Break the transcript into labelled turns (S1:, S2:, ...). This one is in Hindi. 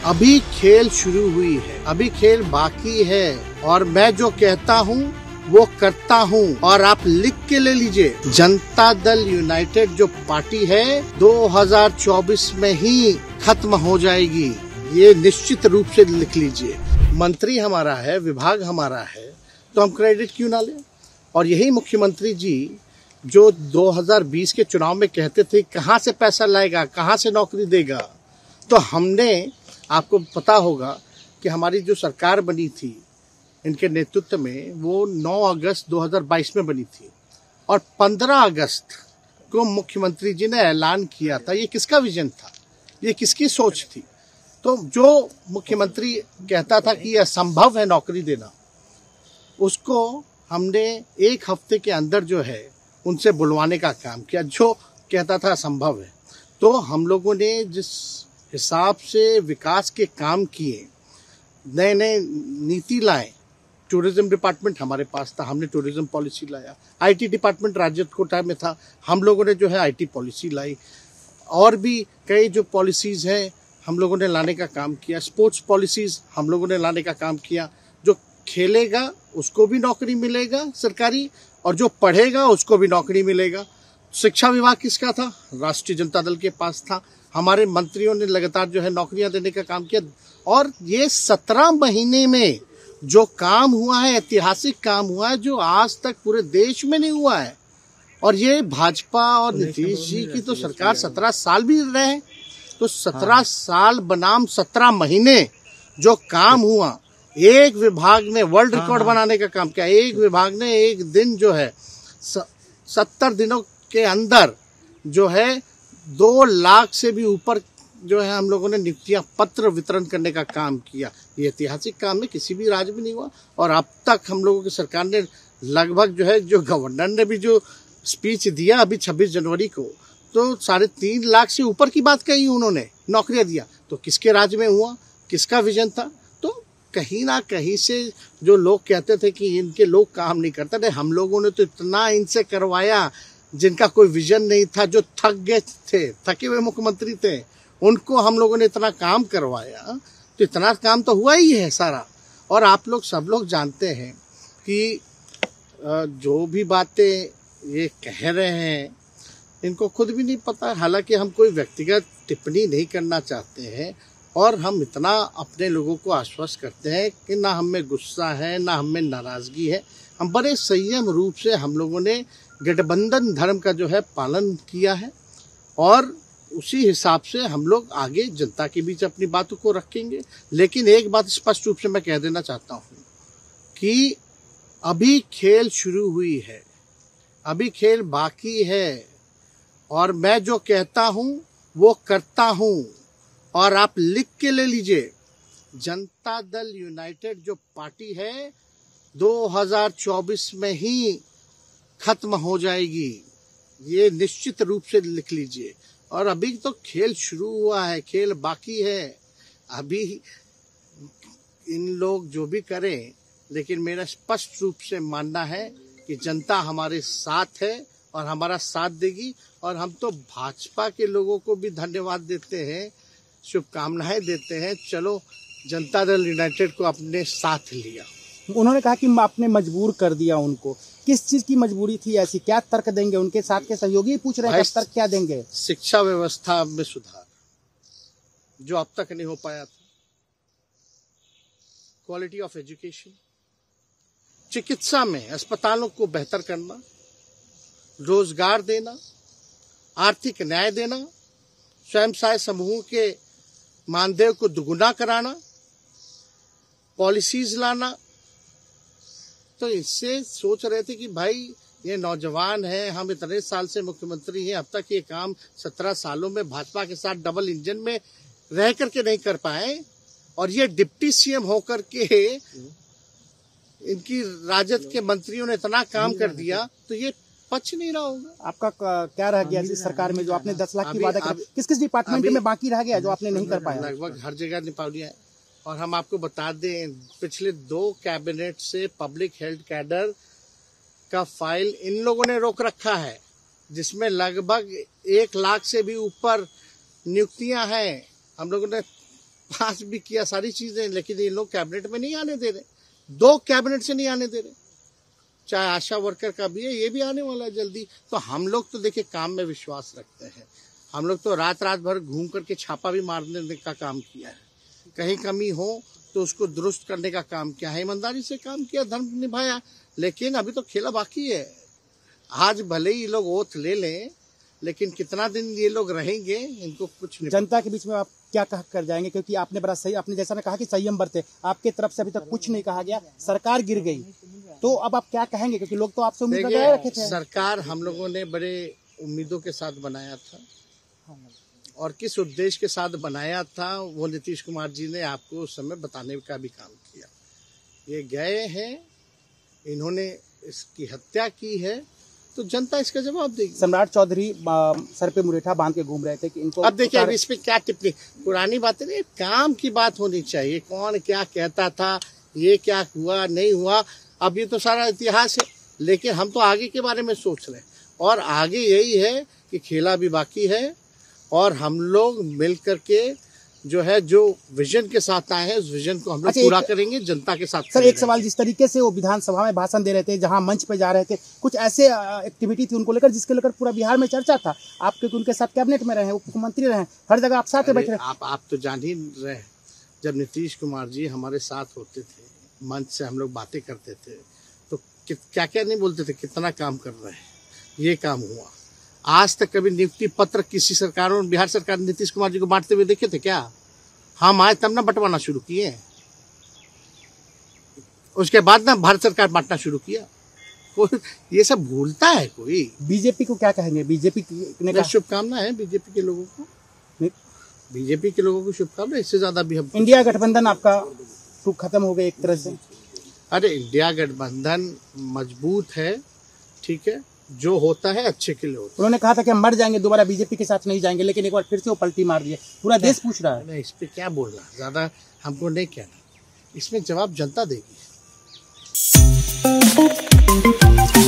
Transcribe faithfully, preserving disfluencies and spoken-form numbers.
S1: अभी खेल शुरू हुई है, अभी खेल बाकी है और मैं जो कहता हूँ वो करता हूँ। और आप लिख के ले लीजिए, जनता दल यूनाइटेड जो पार्टी है दो हज़ार चौबीस में ही खत्म हो जाएगी, ये निश्चित रूप से लिख लीजिए। मंत्री हमारा है, विभाग हमारा है, तो हम क्रेडिट क्यों ना लें। और यही मुख्यमंत्री जी जो दो हज़ार बीस के चुनाव में कहते थे कहाँ से पैसा लाएगा, कहाँ से नौकरी देगा, तो हमने, आपको पता होगा कि हमारी जो सरकार बनी थी इनके नेतृत्व में, वो नौ अगस्त दो हज़ार बाईस में बनी थी और पंद्रह अगस्त को मुख्यमंत्री जी ने ऐलान किया था। ये किसका विजन था, ये किसकी सोच थी। तो जो मुख्यमंत्री कहता था कि यह असंभव है नौकरी देना, उसको हमने एक हफ्ते के अंदर जो है उनसे बुलवाने का काम किया, जो कहता था असंभव है। तो हम लोगों ने जिस हिसाब से विकास के काम किए, नए नए नीति लाए, टूरिज्म डिपार्टमेंट हमारे पास था, हमने टूरिज्म पॉलिसी लाया। आईटी डिपार्टमेंट राज्य कोटा में था, हम लोगों ने जो है आईटी पॉलिसी लाई। और भी कई जो पॉलिसीज हैं हम लोगों ने लाने का काम किया। स्पोर्ट्स पॉलिसीज हम लोगों ने लाने का काम किया। जो खेलेगा उसको भी नौकरी मिलेगा सरकारी, और जो पढ़ेगा उसको भी नौकरी मिलेगा। शिक्षा विभाग किसका था, राष्ट्रीय जनता दल के पास था। हमारे मंत्रियों ने लगातार जो है नौकरियां देने का काम किया। और ये सत्रह महीने में जो काम हुआ है, ऐतिहासिक काम हुआ है, जो आज तक पूरे देश में नहीं हुआ है। और ये भाजपा और नीतीश जी की तो सरकार सत्रह साल भी रहे, तो सत्रह साल बनाम सत्रह महीने जो काम हुआ, एक विभाग ने वर्ल्ड रिकॉर्ड बनाने का काम किया। एक विभाग ने एक दिन जो है सत्तर दिनों के अंदर जो है दो लाख से भी ऊपर जो है हम लोगों ने नियुक्तियां पत्र वितरण करने का काम किया। ये ऐतिहासिक काम है, किसी भी राज्य में नहीं हुआ। और अब तक हम लोगों की सरकार ने लगभग जो है, जो गवर्नर ने भी जो स्पीच दिया अभी छब्बीस जनवरी को, तो साढ़े तीन लाख से ऊपर की बात कही उन्होंने, नौकरियां दिया। तो किसके राज्य में हुआ, किसका विजन था। तो कहीं ना कहीं से जो लोग कहते थे कि इनके लोग काम नहीं करते थे, हम लोगों ने तो इतना इनसे करवाया जिनका कोई विजन नहीं था, जो थक गए थे, थके हुए मुख्यमंत्री थे, उनको हम लोगों ने इतना काम करवाया। तो इतना काम तो हुआ ही है सारा। और आप लोग सब लोग जानते हैं कि जो भी बातें ये कह रहे हैं इनको खुद भी नहीं पता। हालांकि हम कोई व्यक्तिगत टिप्पणी नहीं करना चाहते हैं, और हम इतना अपने लोगों को आश्वस्त करते हैं कि ना हम में गुस्सा है, ना हम में नाराजगी है। हम बड़े संयम रूप से हम लोगों ने गठबंधन धर्म का जो है पालन किया है, और उसी हिसाब से हम लोग आगे जनता के बीच अपनी बातों को रखेंगे। लेकिन एक बात स्पष्ट रूप से मैं कह देना चाहता हूँ कि अभी खेल शुरू हुई है, अभी खेल बाकी है, और मैं जो कहता हूँ वो करता हूँ। और आप लिख के ले लीजिए, जनता दल यूनाइटेड जो पार्टी है दो हज़ार चौबीस में ही खत्म हो जाएगी, ये निश्चित रूप से लिख लीजिए। और अभी तो खेल शुरू हुआ है, खेल बाकी है। अभी इन लोग जो भी करें, लेकिन मेरा स्पष्ट रूप से मानना है कि जनता हमारे साथ है और हमारा साथ देगी। और हम तो भाजपा के लोगों को भी धन्यवाद देते हैं, शुभकामनाएं देते हैं। चलो, जनता दल यूनाइटेड को अपने साथ लिया।
S2: उन्होंने कहा कि आपने मजबूर कर दिया उनको। किस चीज की मजबूरी थी ऐसी, क्या तर्क देंगे? उनके साथ के सहयोगी पूछ रहे हैं, तर्क क्या देंगे?
S1: शिक्षा व्यवस्था में सुधार जो अब तक नहीं हो पाया था, क्वालिटी ऑफ एजुकेशन, चिकित्सा में अस्पतालों को बेहतर करना, रोजगार देना, आर्थिक न्याय देना, स्वयं सहायता समूहों के मानदेय को दुगुना कराना, पॉलिसीज लाना। तो इससे सोच रहे थे कि भाई ये नौजवान है, हम इतने साल से मुख्यमंत्री हैं, अब तक ये काम सत्रह सालों में भाजपा के साथ डबल इंजन में रह करके नहीं कर पाए, और ये डिप्टी सीएम होकर के इनकी राजद के मंत्रियों ने इतना काम कर दिया, तो ये पच नहीं रहा होगा।
S2: आपका क्या रह गया इस सरकार में जो आपने दस लाख की वादा किया? किस किस डिपार्टमेंट में बाकी रह गया जो आपने नहीं कर पाया?
S1: लगभग हर जगह निपा लिया है। और हम आपको बता दें, पिछले दो कैबिनेट से पब्लिक हेल्थ कैडर का फाइल इन लोगों ने रोक रखा है, जिसमें लगभग एक लाख से भी ऊपर नियुक्तियां हैं। हम लोगों ने पास भी किया सारी चीजें, लेकिन ये लोग कैबिनेट में नहीं आने दे रहे, दो कैबिनेट से नहीं आने दे रहे। चाहे आशा वर्कर का भी है, ये भी आने वाला है जल्दी। तो हम लोग तो देखिए काम में विश्वास रखते हैं, हम लोग तो रात रात भर घूम करके छापा भी मारने का काम किया है, कहीं कमी हो तो उसको दुरुस्त करने का काम किया है, ईमानदारी से काम किया, धर्म निभाया। लेकिन अभी तो खेला बाकी है। आज भले ही ये लोग ओथ ले लें, लेकिन कितना दिन ये लोग रहेंगे इनको कुछ नहीं।
S2: जनता के बीच में आप क्या कह कर जाएंगे, क्योंकि आपने बड़ा सही, आपने जैसा ने कहा कि संयम बरते, आपके तरफ से अभी तक कुछ नहीं कहा गया, सरकार गिर गई, तो अब आप क्या कहेंगे, क्योंकि लोग तो आपसे उम्मीद लगाए रखे थे।
S1: सरकार हम लोगों ने बड़े उम्मीदों के साथ बनाया था, और किस उद्देश्य के साथ बनाया था वो नीतीश कुमार जी ने आपको उस समय बताने का भी काम किया। ये गए हैं, इन्होंने इसकी हत्या की है, तो जनता इसका जवाब देगी।
S2: सम्राट चौधरी सर पे मुरेठा बांध के घूम रहे थे कि इनको,
S1: अब देखिए अब इस पे क्या टिप्पणी, पुरानी बातें नहीं, काम की बात होनी चाहिए। कौन क्या कहता था, ये क्या हुआ नहीं हुआ, अब ये तो सारा इतिहास है। लेकिन हम तो आगे के बारे में सोच रहे हैं, और आगे यही है कि खेला भी बाकी है, और हम लोग मिल करके जो है जो विजन के साथ आए हैं उस विजन को हम लोग
S2: अच्छा,
S1: पूरा करेंगे, जनता के साथ।
S2: सर एक सवाल, जिस तरीके से वो विधानसभा में भाषण दे रहे थे, जहां मंच पे जा रहे थे, कुछ ऐसे एक्टिविटी थी उनको लेकर जिसके लेकर पूरा बिहार में चर्चा था। आप क्योंकि उनके साथ कैबिनेट में रहे, उप मुख्यमंत्री रहे, हर जगह आप साथ में बैठे।
S1: आप आप तो जान ही रहे, जब नीतीश कुमार जी हमारे साथ होते थे, मंच से हम लोग बातें करते थे, तो क्या क्या नहीं बोलते थे, कितना काम कर रहे हैं, ये काम हुआ। आज तक कभी नियुक्ति पत्र किसी सरकारों, बिहार सरकार नीतीश कुमार जी को बांटते हुए देखे थे क्या? हम आए तब ना बंटवाना शुरू किए, उसके बाद ना भारत सरकार बांटना शुरू किया। कोई ये सब भूलता है कोई?
S2: बीजेपी को क्या कहेंगे? बीजेपी ने
S1: शुभकामना है बीजेपी के लोगों को, बीजेपी के लोगों को शुभकामना। इससे ज्यादा भी हम,
S2: इंडिया गठबंधन आपका खत्म हो गया एक तरह से।
S1: अरे इंडिया गठबंधन मजबूत है, ठीक है, जो होता है अच्छे के लिए होता है।
S2: उन्होंने कहा था कि हम मर जाएंगे, दोबारा बीजेपी के साथ नहीं जाएंगे, लेकिन एक बार फिर से वो पलटी मार दिए। पूरा देश पूछ रहा है।
S1: नहीं, इस पे क्या बोलना, ज्यादा हमको नहीं कहना, इसमें जवाब जनता देगी।